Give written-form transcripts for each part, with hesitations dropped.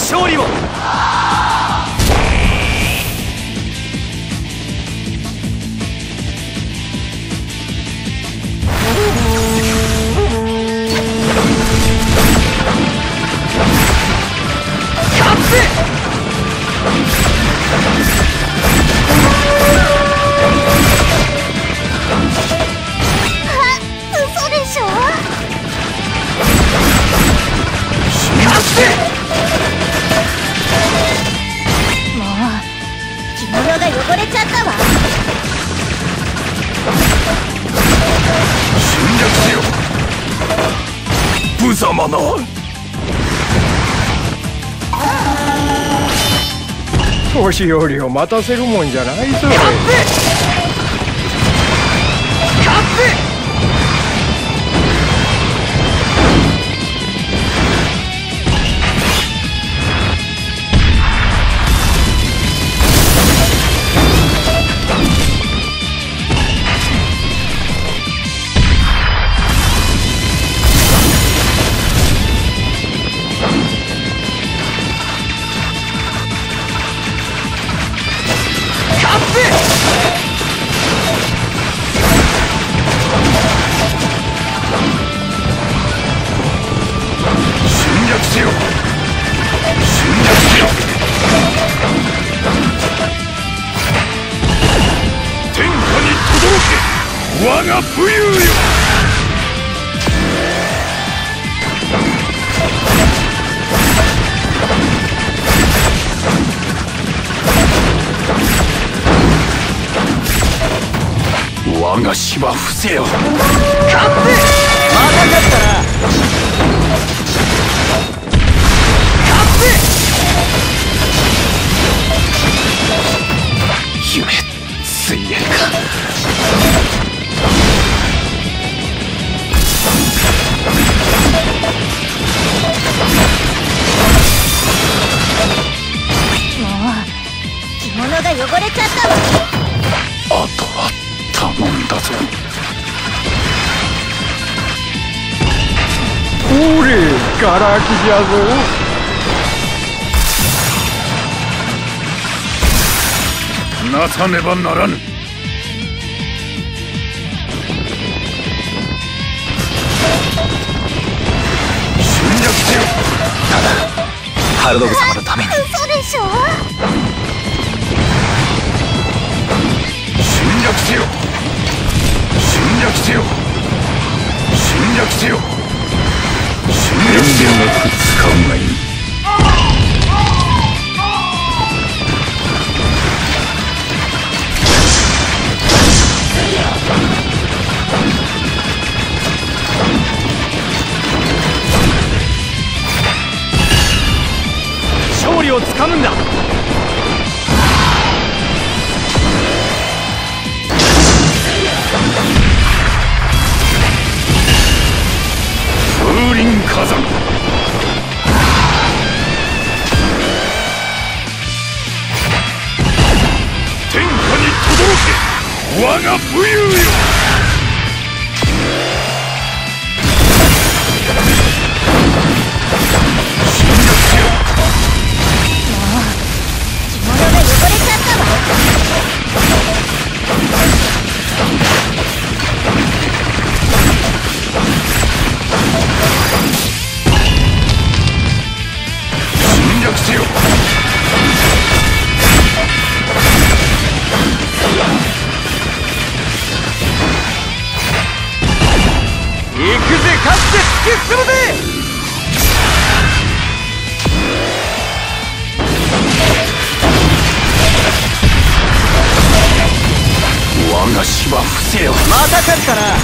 勝利を。 無様な。 年寄りを待たせるもんじゃないぞ。 我が武勇よ。我が死は伏せよ。勝ってまた勝ったな。勝って夢ついえるか。 着物が汚れちゃったわ。 あとは頼んだぞ。 おれガラ空きじゃぞ。 なさねばならぬ。侵略せよ。 ただハルドグ様のために。 嘘でしょ。 侵略せよ。侵略せよ。侵略せよ。侵略せよ。遠慮なく使うがいい。 勝利をつかむんだ。 風林火山。天下に轟け我が武勇よ。我が死は伏せよ。 また勝ったな。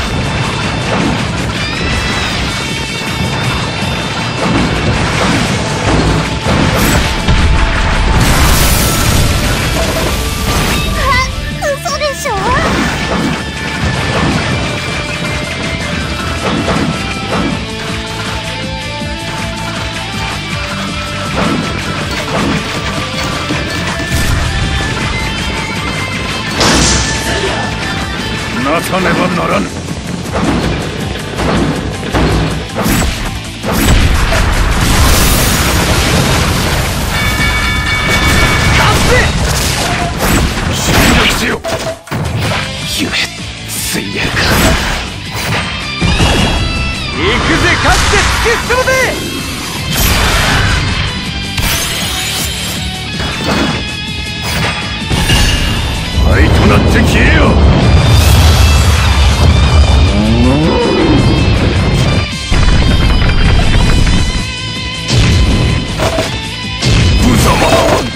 嘘でしょ。 なさねばならぬ。 突き進むぜ。 愛となって消えよ。無様。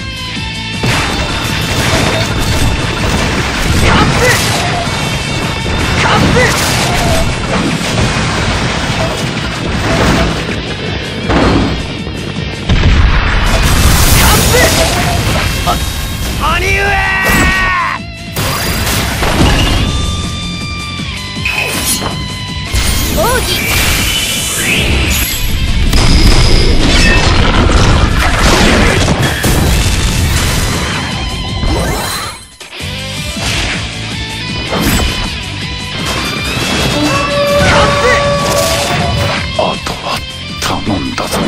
兄上。 奥義。 あとは頼んだぞ。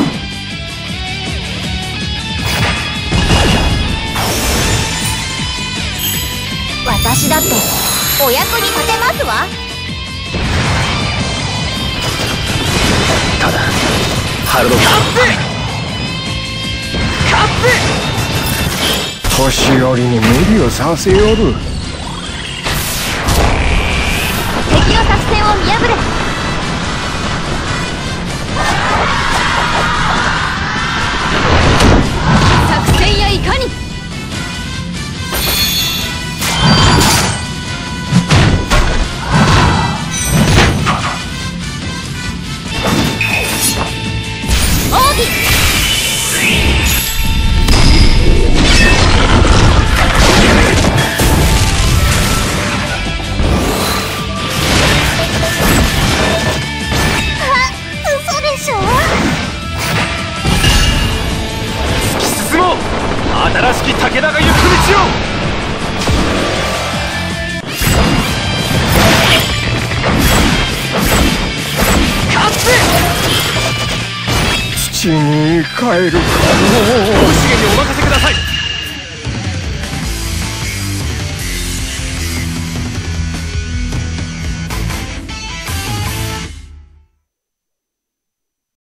私だってお役に立てますわ。 ただハルド様のために。 年寄りに無理をさせよる。 敵の作戦を見破れ。作戦やいかに。奥義。嘘でしょ。 進もう。新しき武田が行く道を。 土に帰るかのう。 おしげにお任せください。